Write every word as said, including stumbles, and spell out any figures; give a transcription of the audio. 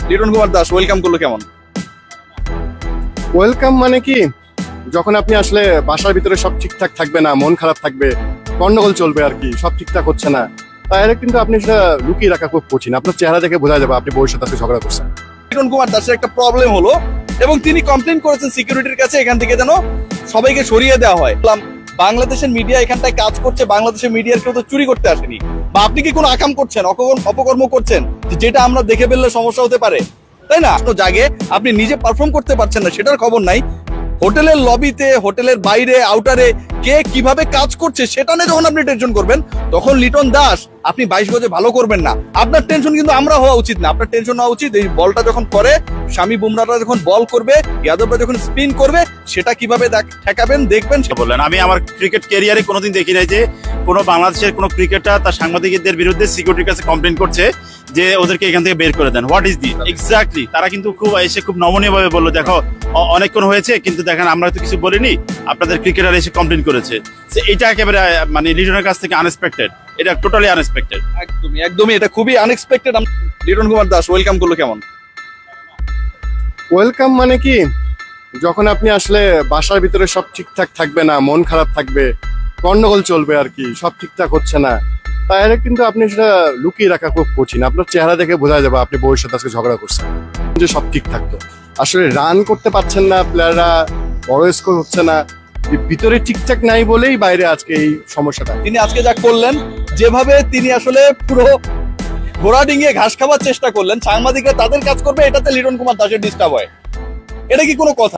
Liton Kumar Das welcome করলো কেমন? Welcome মানে কি, যখন আপনি আসলে বাসার ভিতরে সব ঠিকঠাক থাকবে না, মন খারাপ থাকবে, গন্ডগোল চলবে আর কি, সব ঠিকঠাক হচ্ছে না, তাহলে কিন্তু আপনি সেটা লুকিয়ে রাখা খুব কঠিন। আপনার চেহারা দেখে বোঝা যাবে আপনি বউয়ের সাথে ঝগড়া করছেন। লিটন কুমার দাসের একটা প্রবলেম হলো এবং তিনি কমপ্লেন করেছেন সিকিউরিটির কাছে এখান থেকে যেন সবাইকে সরিয়ে দেওয়া হয়। বাংলাদেশের মিডিয়া এখানটায় কাজ করছে, বাংলাদেশের মিডিয়ার কেউ তো চুরি করতে আসেনি। বা আপনি কি কোনো আকাম করছেন, অপকর্ম করছেন যেটা আমরা দেখে ফেললে সমস্যা হতে পারে, তাই না? তো জাগে আপনি নিজে পারফর্ম করতে পারছেন না সেটার খবর নাই, হোটেলের লবিতে, হোটেলের বাইরে, আউটারে কে কিভাবে কাজ করছে সেটা নিয়ে যখন আপনি টেনশন করবেন, তখন লিটন দাস আপনি বাইশ গজে ভালো করবেন না। আপনার টেনশন কিন্তু আমরা হওয়া উচিত না। আপনার টেনশন হওয়া উচিত এই বলটা যখন করে, শামি বুমরারা যখন বল করবে, যাদবরা যখন স্পিন করবে, সেটা কিভাবে ঠেকাবেন দেখবেন। বললেন আমি আমার ক্রিকেট ক্যারিয়ারে কোনোদিন দেখি নাই যে কোনো বাংলাদেশের কোনো ক্রিকেটার তার সাংবাদিকদের বিরুদ্ধে সিকিউরিটির কাছে কমপ্লেন করছে যে ওদেরকে এখান থেকে বের করে দেন। What is the exactly? তারা কিন্তু খুব এসে খুব নমনীয় ভাবে বললো, দেখো অনেকক্ষণ হয়েছে কিন্তু দেখেন আমরা তো কিছু বলিনি, আপনাদের ক্রিকেটার এসে কমপ্লেন করেছে। এটা একেবারে মানে লিটনের কাছ থেকে আনএক্সপেক্টেড, এটা টোটালি আনএক্সপেক্টেড। একদমই একদমই এটা খুবই আনএক্সপেক্টেড। লিটন কুমার দাস ওয়েলকাম করলো কেমন? ওয়েলকাম মানে কি, যখন আপনি আসলে বাসার ভিতরে সব ঠিকঠাক থাকবে না, মন খারাপ থাকবে, গন্ডগোল চলবে আর কি, সব ঠিকঠাক হচ্ছে না, তাহলে কিন্তু আপনি সেটা লুকিয়ে রাখা খুব কঠিন। আপনার চেহারা দেখে বোঝা যাবে আপনি বউয়ের সাথে আজকে ঝগড়া করছেন। যে সব ঠিক থাকতো, আসলে রান করতে পারছেন না প্লেয়াররা, বড় স্কোর হচ্ছে না, ভিতরে ঠিকঠাক নাই বলেই বাইরে আজকে এই সমস্যাটা। তিনি আজকে যা করলেন, যেভাবে তিনি আসলে পুরো ঘোড়া ডিঙিয়ে ঘাস খাবার চেষ্টা করলেন, সাংবাদিকরা তাদের কাজ করবে, এটাতে লিটন কুমার দাসের ডিস্টার্ব হয়, এটা কি কোনো কথা?